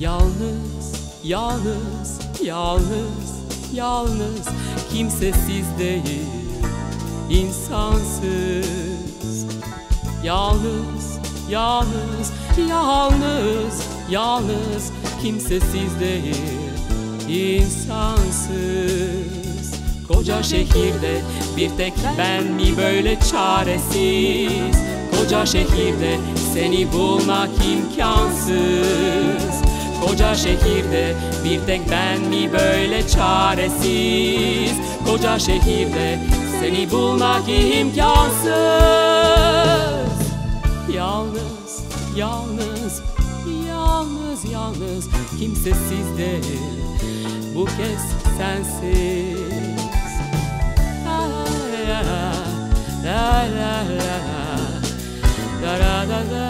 Yalnız, yalnız, yalnız, yalnız, kimsesiz değil, insansız. Yalnız, yalnız, yalnız, yalnız, kimsesiz değil, insansız. Koca şehirde bir tek ben mi böyle çaresiz? Koca şehirde seni bulmak imkansız. Koca şehirde bir tek ben mi böyle çaresiz? Koca şehirde seni bulmak imkansız. Yalnız, yalnız, yalnız, yalnız, kimsesiz değil, bu kez sensiz. La la la la, da da da da,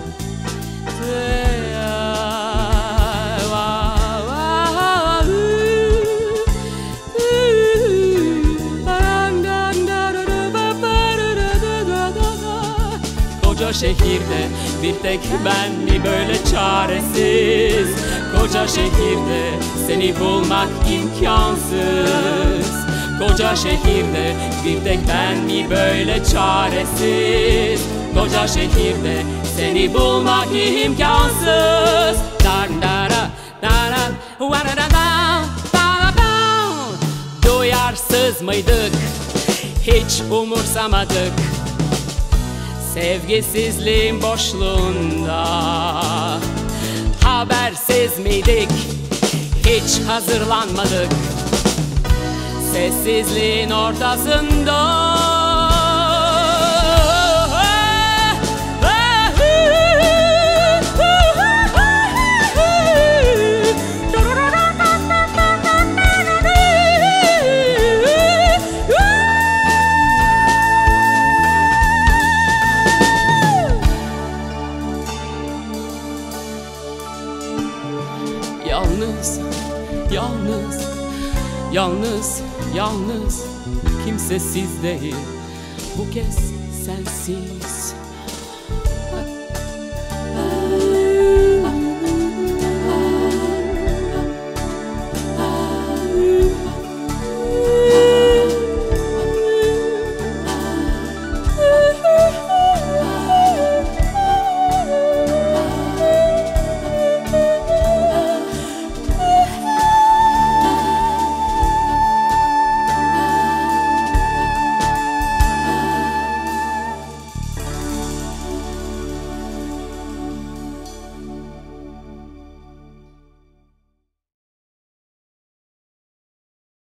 Koca şehirde bir tek ben mi böyle çaresiz? Koca şehirde seni bulmak imkansız. Koca şehirde bir tek ben mi böyle çaresiz? Koca şehirde seni bulmak imkansız. Duyarsız mıydık? Hiç umursamadık. Sevgisizliğin boşluğunda habersiz miydik? Hiç hazırlanmadık. Sessizliğin ortasında yalnız, yalnız, yalnız, yalnız, kimsesiz değil, bu kez sensiz.